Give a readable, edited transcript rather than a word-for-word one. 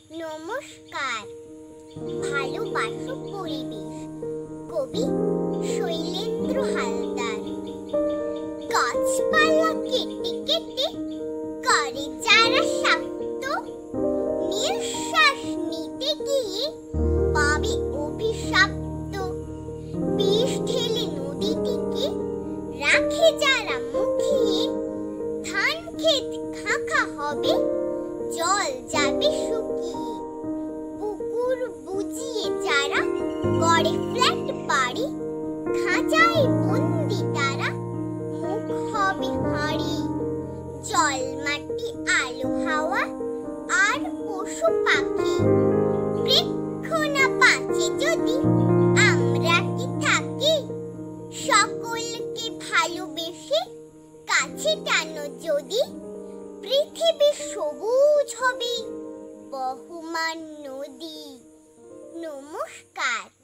নমস্কার। ভালোবাসো পরিবেশ, কবি শৈলেন্দ্র হালদার। গাছপালা কেটে কেটে করে যারা শক্ত, নিঃশ্বাস নিতে গিয়ে পাবে অভিশপ্ত। বিষ ঢেলে নদীটিকে রাখে যারা মুখিয়ে, ধান ক্ষেত খাঁখা হবে, জল যাবে শুকিয়ে। পুকুর বুঝিয়ে যারা করে ফ্ল্যাট বাড়ি, খাঁচায় বন্দি তারা, মুখ হবে হাঁড়ি। জল মাটি আলো হাওয়া আর পশু পাখি, বৃক্ষ না বাঁচে যদি আমরা কি থাকি? সকলকে ভালোবেসে কাছে টানো যদি, পৃথিবী সবুজ হবে বহমান নদী। নমস্কার।